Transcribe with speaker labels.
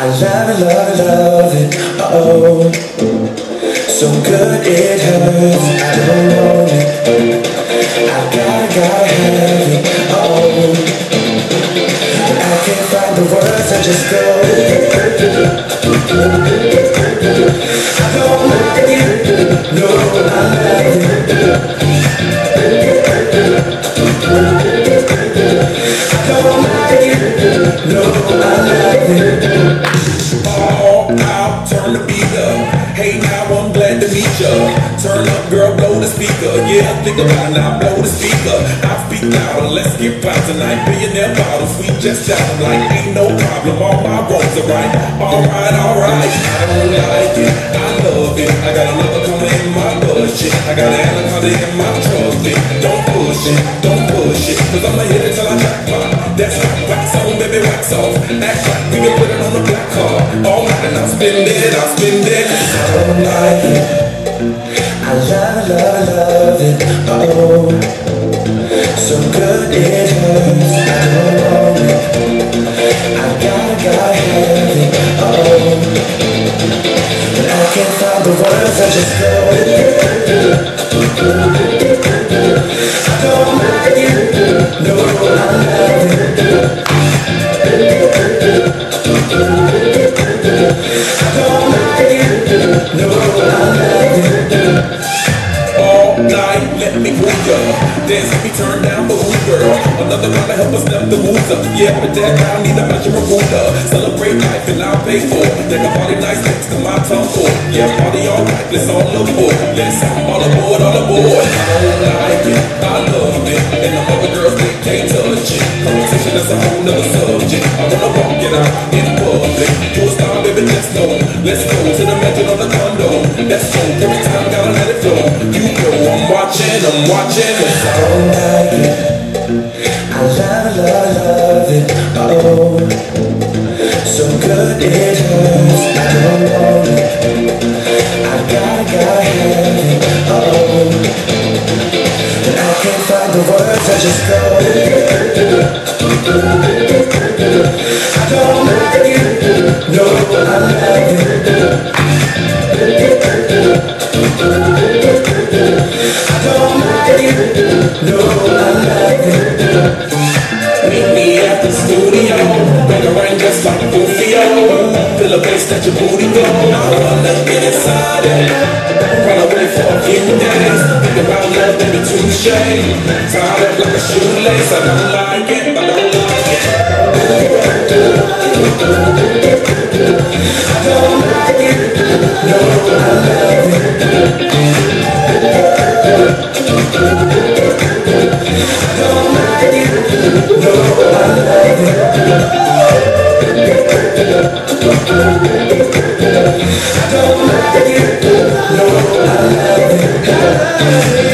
Speaker 1: love it, oh, so good it hurts. I don't want it, I gotta have it, oh, but I can't find the words, I just go. I don't like it, no, I love it. I don't like it, no, I love it. All out, turn the beat up. Hey now, I'm glad to meet ya. Turn up, girl, blow the speaker. Yeah, think about it now, blow the speaker. I speak louder, let's get by tonight. Billionaire bottles, we just shot them like ain't no problem. All my wrongs are right. Alright, alright. I don't like it, I love it. I got another coming in my budget. I got an anaconda in my trusty. Don't push it, cause I'ma hit it till I jackpot. That's right, wax on, baby, wax off. Act like we can put it on the black card. All night and I'll spend it. I don't like it, I love it, oh, so good it hurts. I don't want it, I gotta have it, oh, but I can't find the words, I just go. I don't like it, no, I love it. I don't like it, no, I love it. All night, let me move ya. Dance, let me turn down the mood, girl. Another round to help us step the moves up. Yeah, but that guy need a measure of ruler. Celebrate life and I'll pay for it. Take a party nice next to my tongue for it. Yeah, party all night, let's all aboard. Let's all aboard, all aboard. I don't like it, I love it. And the other girls, they can't touch it. Competition, that's a whole nother subject. I wanna walk it out in public. Do a star, baby, let's go. Let's go to the mansion on the condo. Let's go, every time, gotta let it flow. You know I'm watching, I don't like it, I love it, oh, so good it hurts. I don't want it, I gotta have it, oh, but I can't find the words, I just go. I don't like it, no, I love it. I don't like it, no, I love it. Meet me at the studio, make a rain just like Rufio. Feel a bass that your booty go. I wanna get inside it. Run away for a few days. Think about love, baby, touche. Tied up like a shoelace. I don't like it, I don't like it. I don't like it, no, I love it. I don't like it, no, I love it. I don't like it, no, I love it.